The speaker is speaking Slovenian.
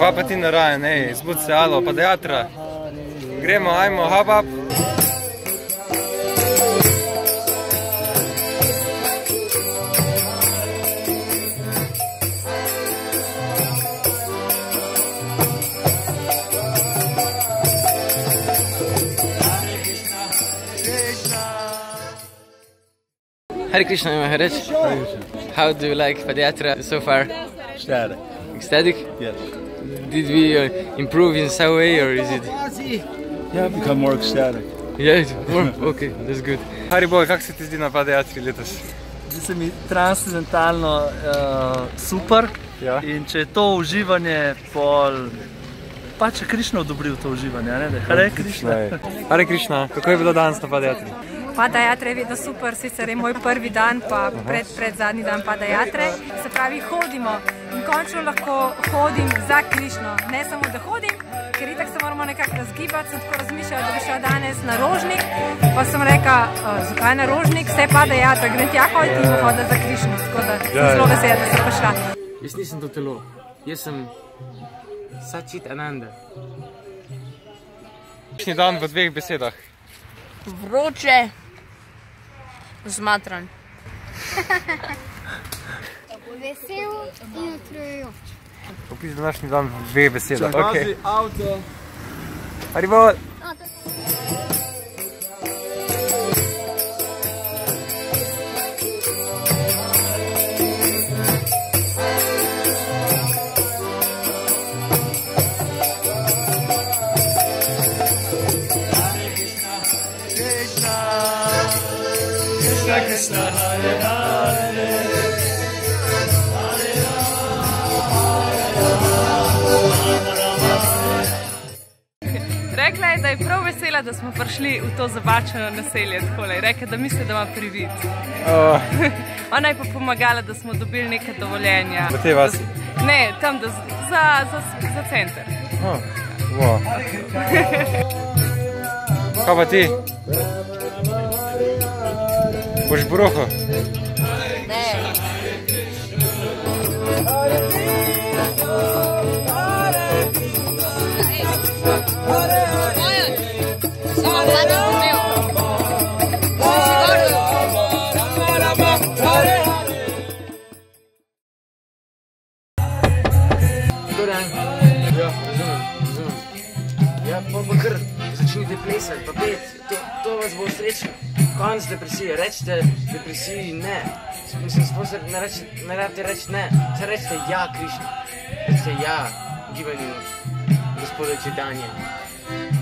Kva pa ti narajen, ej, zbud se, alo, padajatra. Gremo, ajmo, hop, hop. Hare Krishna, Maharaj. How do you like Padayatra so far? Ecstatic. Ecstatic? Yes. Did we improve in some way or is it? Yeah, I've become more ecstatic. Yeah, more? Okay, that's good. Haribol, kak se ti zdi na Padayatri letos? Zdi se mi transcendentalno super. Ja. In če je to uživanje, pol pač je Krišna odobril to uživanje, ne? Hare Krišna. Hare Krishna, kako je bilo danes na Padayatri? Padayatra je vedno super, sicer je moj prvi dan, pa pred zadnji dan Padayatre. Se pravi, hodimo in končno lahko hodim za Krišno. Ne samo, da hodim, ker itak se moramo nekako razgibati, sem tako razmišljala, da bi šla danes na Rožnik, pa sem rekla, zakaj na Rožnik, vse Padayatra, grem tja hoditi in hodila za Krišno, tako da sem zelo vesela, da sem prišla. Jaz nisem to telo, jaz sem Satchit Ananda. Današnji dan v dveh besedah. Vroče, zmatran. Vesel in utrujajoč. Opis današnji dan v dveh besedah. Vozi avto. Haribol! Krishna, Hare Hare. Rekla je, da je prav vesela, da smo prišli v to zabačeno naselje takole. Rekla, da misli, da ima privid. Ona je pa pomagala, da smo dobili neke dovoljenja. V tej vasi? Ne, tam za center. Wow. Kaj pa ti? Boš bruho? Ne. Ja, pa kar začnite plesati, pa pet, to vas bo srečno. Konc depresije, rečite depresiji ne. Mislim, sploh ne rabite reči ne, se rečite ja Krišna. Rečite ja gibanju gospoda Čitanja.